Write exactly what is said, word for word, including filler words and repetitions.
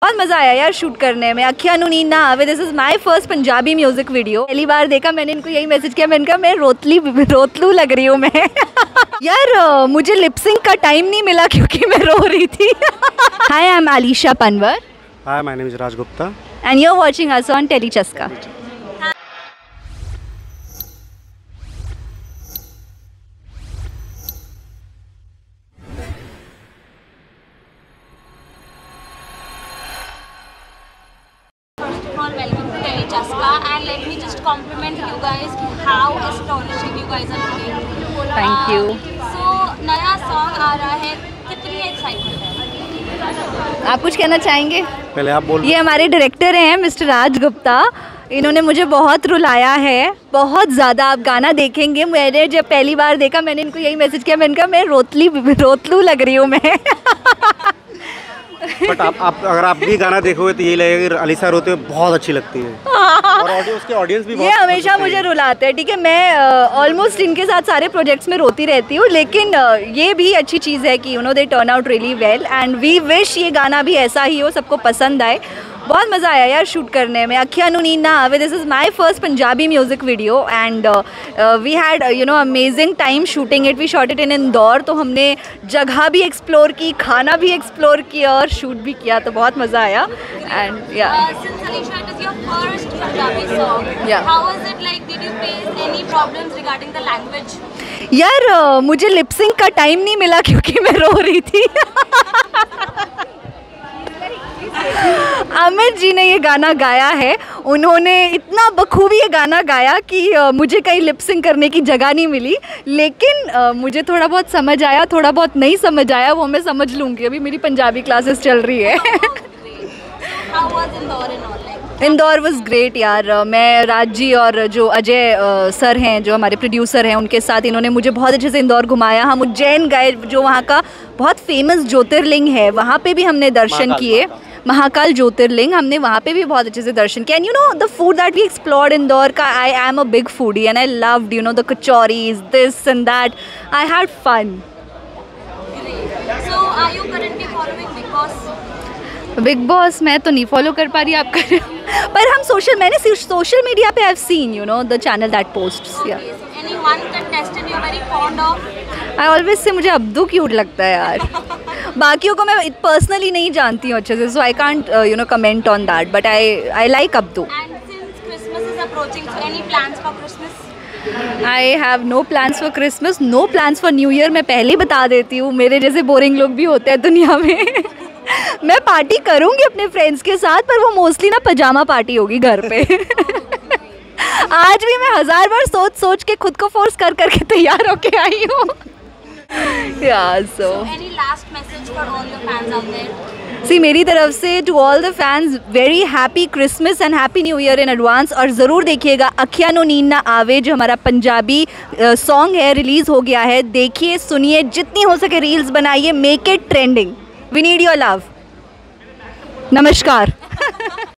बहुत मज़ा आया यार शूट करने में। अखियाँ नू नींद ना आवे, this is my first Punjabi music video. पहली बार देखा मैंने, इनको यही मैसेज किया, मैंने कहा मैं रोतली रोतलू लग रही हूँ मैं यार मुझे लिपसिंग का टाइम नहीं मिला क्योंकि मैं रो रही थी। Hi, I am Alisha Panwar. Hi, my name is Raj Gupta and you are watching us on Tele Chaska. Welcome to Tele Chaska and let me just compliment you guys how astonishing you guys are looking. Thank you. So नया song आ रहा है, कितनी excitement है? आप कुछ कहना चाहेंगे? पहले आप बोल। ये हमारे डायरेक्टर हैं मिस्टर राज गुप्ता। इन्होंने मुझे बहुत रुलाया है, बहुत ज़्यादा। आप गाना देखेंगे, मैंने जब पहली बार देखा मैंने इनको यही मैसेज किया, मैंने कहा मैं रोतली रोतलू लग रही हूँ मैं। बट आप, आप अगर आप भी गाना देखोगे तो यही लगेगा कि अलीशा रोते हुए बहुत अच्छी लगती है। और ऑडियंस के ऑडियंस भी बहुत ये हमेशा मुझे रुलाते हैं। ठीक है, मैं ऑलमोस्ट uh, इनके साथ सारे प्रोजेक्ट्स में रोती रहती हूँ, लेकिन uh, ये भी अच्छी चीज़ है कि you know they turn out really well and we wish ये गाना भी ऐसा ही हो, सबको पसंद आए। बहुत मज़ा आया यार शूट करने में। अखियाँ नू नींद ना आवे, this is my first Punjabi music video and we had you know amazing time shooting it. We shot it in Indore, तो हमने जगह भी एक्सप्लोर की, खाना भी एक्सप्लोर किया और शूट भी किया, तो बहुत मज़ा आया। एंड या Since Alisha, it is your first Punjabi song. Yeah. How was it like? Did you face any problems regarding the language? यार uh, मुझे लिपसिंग का टाइम नहीं मिला क्योंकि मैं रो रही थी। अमित जी ने ये गाना गाया है, उन्होंने इतना बखूबी ये गाना गाया कि uh, मुझे कहीं लिपसिंग करने की जगह नहीं मिली, लेकिन uh, मुझे थोड़ा बहुत समझ आया, थोड़ा बहुत नहीं समझ आया वो मैं समझ लूँगी। अभी मेरी पंजाबी क्लासेस चल रही है। How was Indore and all like? Indore was great यार। मैं राज जी और जो अजय uh, सर हैं, जो हमारे प्रोड्यूसर हैं, उनके साथ इन्होंने मुझे बहुत अच्छे से इंदौर घुमाया। हम उज्जैन गए, जो वहाँ का बहुत फेमस ज्योतिर्लिंग है, वहाँ पे भी हमने दर्शन किए। महाकाल ज्योतिर्लिंग, हमने वहाँ पे भी बहुत अच्छे से दर्शन किया। And you know the food that we explored Indore का, I am a big foodie and I loved you know the kachoris, this and that. I had fun. So are you currently following Bigg Boss? Bigg Boss मैं तो नहीं follow कर पा रही, आप कर रहे हो। पर हम सोशल मैंने सोशल मीडिया पे I have seen you know the channel that posts. या Okay, so any one contestant you're very fond of? I always say मुझे अब्दू क्यूट लगता है यार। बाकियों को मैं पर्सनली नहीं जानती हूँ अच्छे से, so I can't you know comment on that, but I I like Abdu. And since Christmas is approaching, so any plans for Christmas? I have no plans for Christmas, no plans for new year. मैं पहले ही बता देती हूँ, मेरे जैसे boring लोग भी होते हैं दुनिया में। मैं पार्टी करूँगी अपने फ्रेंड्स के साथ, पर वो मोस्टली ना पजामा पार्टी होगी घर पे। आज भी मैं हजार बार सोच सोच के खुद को फोर्स कर करके तैयार होके आई हूँ। yeah, so. So any last message for all your fans out there? सी मेरी तरफ से to all the fans, very happy Christmas and happy new year in advance. और ज़रूर देखिएगा अखियाँ नू नींद ना आवे, जो हमारा पंजाबी सॉन्ग है, रिलीज़ हो गया है। देखिए, सुनिए, जितनी हो सके रील्स बनाइए, make it trending. We need your love. नमस्कार।